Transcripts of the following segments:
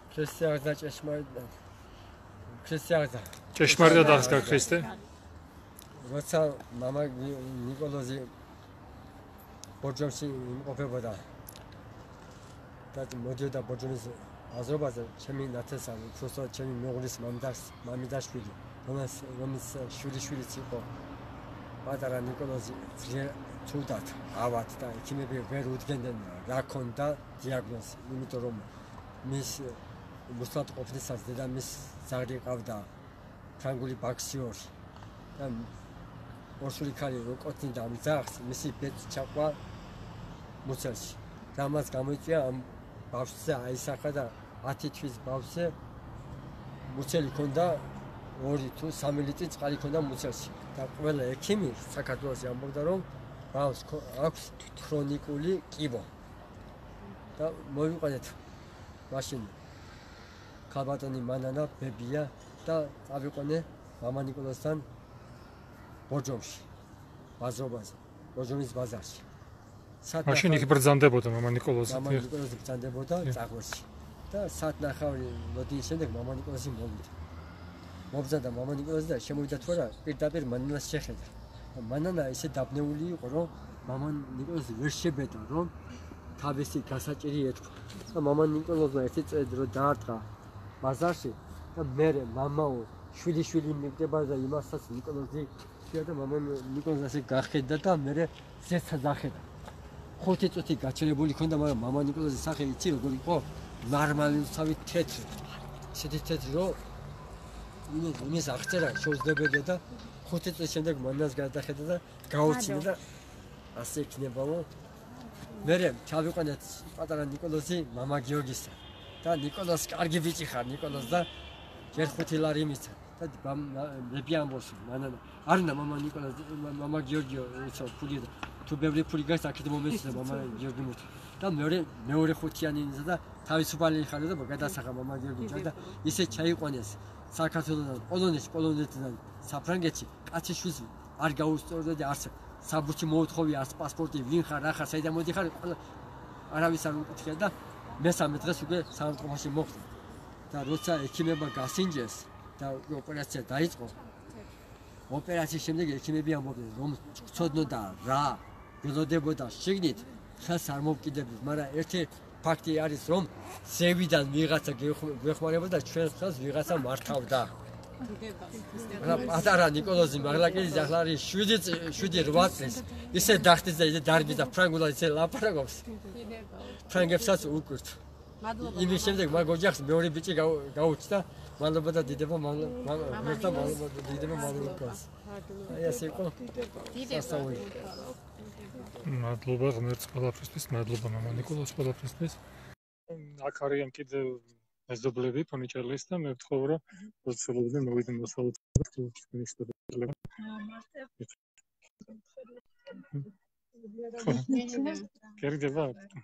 ქრისტიანსა ჭეშმარიტად ქრისტიანსა ჭეშმარიტად აღსგა ქრისტე როცა მამა ნიკოლოზი ბორჯომში იმყოფებოდა და მოდიოდა ბორჯომის აზრობაზე ჩემი ნათესავი უბრალოდ ჩემი მეუღლის მამიდაშვილი რომელიც შვილიშვილიც იყო პატარა ნიკოლოზი ძლიერ ცუდად ავად და ექიმები ვერ უდგენდნენ რა ქონდა დიაგნოზი იმიტომ რომ მის მოსატყობისას დედამის ზარი ყავდა ფრანგული ბაქსიორი და ორსული ქალი რო კოთნიდა ამ ძაღლს მისი ბედს ჩაყვა მუცელში და მას გამოიწვია ამ ბავშვზე აისახა და 10 თვის ბავშვზე მუცელი ქონდა 2 თუ 3 ლიტრი წყალი ქონდა მუცელში და ყველა ექიმი საქართველოში ამბობდა რომ ბავშვს აქვს ქრონიკული კიბო და მოვიყვანეთ მაშინ ქალბატონი მანანა ბებია და წავიყვანე მამა ნიკოლოზთან ბორჯომში ბაზრობაზე ბორჯომის ბაზარში მაშინ იქ ბრძანდებოდა მამა ნიკოლოზი ბრძანდებოდა წაღვერში და საათნახავი მოდის შემდეგ მამა ნიკოლოზი მობრძანდა მამა ნიკოლოზი და შემოვიდა თუ არა პირდაპირ მანანას შეხედა და მანანა ისე დაბნეული იყო რომ მამა ნიკოლოზი ვერ შებედა რომ თავისი გასაჭირი ეთქვა და მამა ნიკოლოზმა ერთი წელი რო დაარტყა ბაზარში და მე მამაო შვილი მიგდება და იმასაც ნიკოლოზი და მამა ნიკოლოზი გახედა და მე ზეცად ახედა 5 წუთი გაჩერებული ქონდა მაგრამ მამა ნიკოლოზის სახე იცი როგორ იყო ნორმალურსავი თეთრი ისეთი თეთრი რომ იმის აღწერა შეუძლებელია და 5 წუთის შემდეგ მანას გადახედა და გაუჩინა და ასე იქნებაო მე ჩავიყვანეთ პატარა ნიკოლოზი მამა გიორგისა და ნიკოლოზ კარგი ბიჭი ხარ ნიკოლოზ და ჯერ 5 ლარი მისცა და მეფი ამბობს მანანა არნა მამა ნიკოლოზ მამა გიორგიო იცო ფული თუ ბევრი ფული გაქვს აქეთ მომეცდა მამა გიორგი მოთი და მეორე ხუთიანი ისა და თავისუფალი ხარ და გადასახა მამა გიორგი და ისე ჩაიყვანეს საქართველოსთან პოლონეთიდან საფრანგეთში კაცი შვილს არ გაუსწორდა და არც საბუთი მოუთხოვი არც პასპორტი ვინ ხარ რა ხარ საიდან მოდიხარ არავის არ უკითხა და მესამე დღეს უკვე სამწყობაში მოხდა და როცა ექიმებმა გასინჯეს და ოპერაცია დაიწყო ოპერაციის შემდეგ ექიმები ამბობდნენ რომ ცოდნოდა რა ველოდებოდა შიგნით ხელს არ მოვკიდებდით მაგრამ ერთი ფაქტი არის რომ ზევიდან ვიღაცა გვეხმარებოდა და ჩვენ ხელს ვიღაცა მართავდა რა პატარა ნიკოლოზი მაღლაკელის ახლა არის 7-8 წლის ისე დახტის და ისე დარბის და ფრანგულად ისე ლაპარაკობს ფრანგებსაც უკურთ იმის შემდეგ მაგ ოჯახს მეორე ბიჭი გაუჩნდა მადლობა და დიდება მადლობა აი ასე იყო მადლობა ღმერთს ყველაფრისთვის მადლობა მამა ნიკოლოზ ყველაფრისთვის აქ არიან კიდევ მეზობლები ფონიჭერლის და მე ვთხოვ რომ პროცედურები მოვიდნენ მოსალოდნელად თქვენი სტუდენტებმა კერდება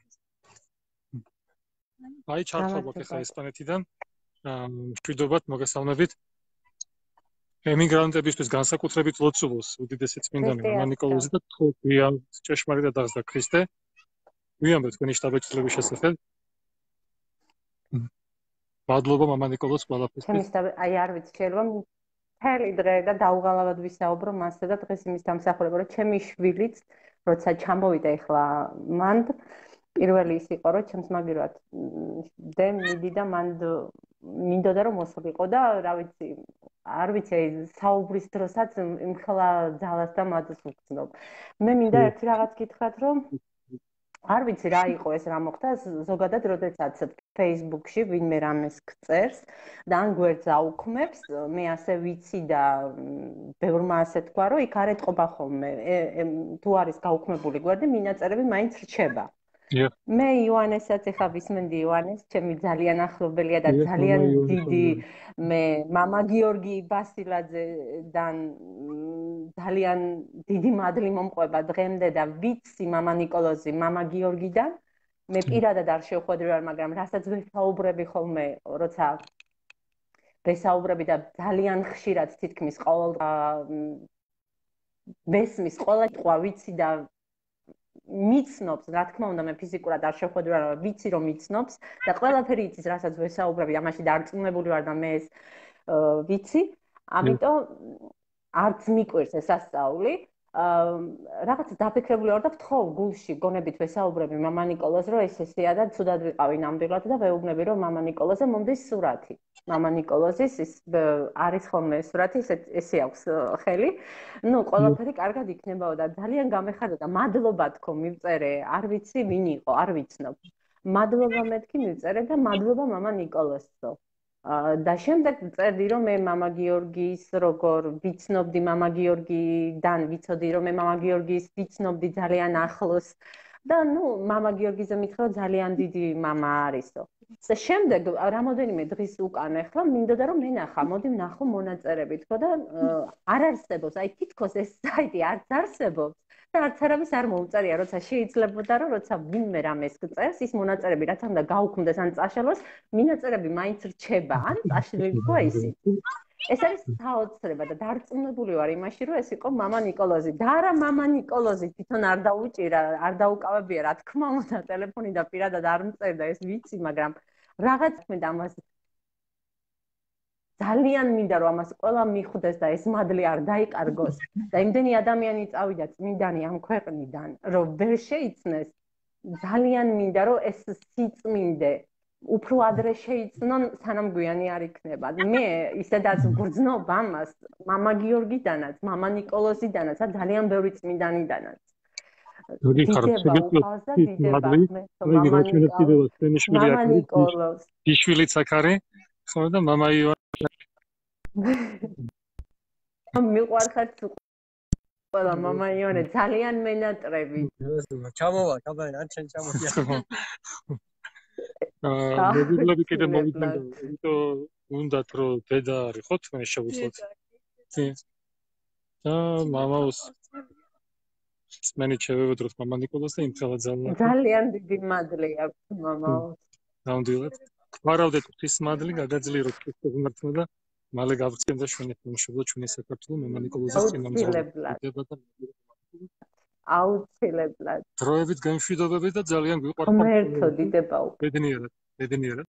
აი ჩართვა გვაქვს ახლა ესპანეთიდან მშვიდობად მოგესალმებით ემიგრანტებისთვის განსაკუთრებით ლოცულოს უდიდესი წმინდანი მამა ნიკოლოზი და თქვენ ჭეშმარიტად აღსდა ქრისტე ვიამბობთ თქვენი შტაბ-ჭრილების შესახებ მადლობა მამა ნიკოლოზ ყველაფრისთვის აი არ ვიცი შეიძლება მთელი დღე და დაუღალავად ვისაუბრო მასზე და დღეს იმის დამსახურება რომ ჩემი შვილიც როცა ჩამოვიდა ახლა მან პირველი ის იყო რომ ჩემს მაგივრად დე მიდი და მან მინდოდა რომ მოსულიყო და რა ვიცი არ ვიცი საუბრის დროსაც იმხელა ძალას და მადლს ვგრძნობ მე მინდა ერთი რაღაც გითხრათ რომ არ ვიცი რა იყო ეს რა მოხდა ზოგადად როდესაც Facebook-ში ვინმე რამეს გწერს და ან გვერდს აუქმებს მე ასე ვიცი და ბევრმა ასე თქვა რომ იქ არ ეტყობა ხოლმე თუ არის გაუქმებული გვერდი მინაწერები მაინც რჩება მე იოანესაც ეხა ვისმენდი იოანეს ჩემი ძალიან ახლობელია და ძალიან დიდი მე მამა გიორგი ბასილაძედან ძალიან დიდი მადლი მომყვება დღემდე და ვიცი მამა ნიკოლოზი მამა გიორგიდან მე პირადად არ შევხვედრი მაგრამ რასაც ვესაუბრები ხოლმე როცა ვესაუბრები და ძალიან ხშირად თითქმის ყოველ მესმის ყველა თქვა ვიცი და მიცნობს, რა თქმა უნდა, მე ფიზიკურად არ შევხვედრი, მაგრამ ვიცი რომ მიცნობს და ყველაფერი იცის, რასაც ვესაუბრები, ამაში დარწმუნებული ვარ და მე ეს ვიცი. ამიტომ არც მიკვირს ეს ასწავლი. რაღაც დაფიქრებული ვარ და ვთხოვ გულში, გონებით ვესაუბრები მამა ნიკოლოზს, რომ ეს ესეა და ცუდად ვიყავი ნამდვილად და ვეუბნები, რომ მამა ნიკოლოზზე მომდის სურათი. მამა ნიკოლოზის ის არის ხოლმე სურათი, ესე აქვს ხელი. ნუ ყველაფერი კარგად იქნებაო და ძალიან გამეხარდა და მადლობა თქო მივწერე, არ ვიცი ვინ იყო, არ ვიცნობ. მადლობა მეთქი მივწერე და მადლობა მამა ნიკოლოზსო. და შემდეგ წერდი რომ მე მამა გიორგის როგორ ვიცნობდი მამა გიორგიდან ვიცოდი რომ მე მამა გიორგის ვიცნობდი ძალიან ახლოს და ნუ მამა გიორგიზე მითხრა ძალიან დიდი მამა არისო. და შემდეგ რამოდენიმე დღის უკან ახლა მინდოდა რომ მენახა, მოდი ვნახო მონაწერები თქო და არ არსებობს, აი თითქოს ეს საიტი არც არსებობს. და არც არავის არ მოუწერია, როცა შეიძლებოდა რომ როცა ვინმე რამეს წერს, ის მონაწერები რაც უნდა გაუქმდეს ან წაშალოს, მინაწერები მაინც რჩება, ან წაშლილიყო ისიც. ეს არის საოცრება და დარწმუნებული ვარ იმაში, რომ ეს იყო მამა ნიკოლოზი. და არა მამა ნიკოლოზი თვითონ არ დაუჭირა, არ დაუკავებია, რა თქმა უნდა, ტელეფონი და პირადად არ მწერდა, ეს ვიცი, მაგრამ რაღაც მე და ამას ძალიან მინდა რომ ამას ყველა მიხვდეს და ეს მადლი არ დაიკარგოს და იმდენი ადამიანი წავიდა წმინდანი ამ ქვეყნიდან რომ ვერ შეიცნეს ძალიან მინდა რომ ეს სიწმინდე უფრო ადრე შეიცნონ სანამ გვიანი არ იქნება მე ისედაც გრძნობ ამას მამა გიორგიდანაც მამა ნიკოლოზიდანაც და ძალიან ბევრი წმინდანიდანაც მამა ნიკოლოზ იშვილიც აქ არის ხო და მამა მიყვარხარ ყველა მამა იონე ძალიან მენატრები ჩამოვა კაბანი არ ჩენ ჩამოვა მეგობრები კიდე მოვიდნენ იმიტომ უნდათ რომ დედა არის ხო თქვენ შევუცვლოთ და მამაოს მენი შევევედროთ მამა ნიკოლოზს და იმხელა ძალიან დიდი მადლი აქვს მამაოს ნამდვილად ვარავდეთ ღვთის მადლი გადაძლიეროთ ქრისტესადმართმა და მალე გავწევდა ჩვენი მშობლო ჩვენი საქართველო მამა ნიკოლოზის წინამძღოლი აუცილებლად დროებით განშვიდობები და ძალიან გვიყვარხარ ღმერთო დიდება ბედნიერად